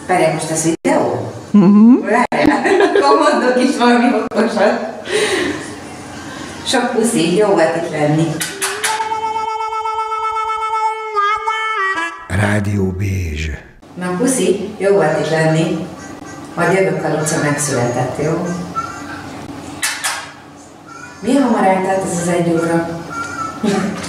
Várjál, most ez videó? Várjál, akkor mondok is valami okosat. Sok puszi, jó volt itt lenni. Rádió Bézs. Na puszi, jó volt itt lenni. Majd jövök, a Luca megszületett, jó? Milyen hamar eltelt ez az 1 óra?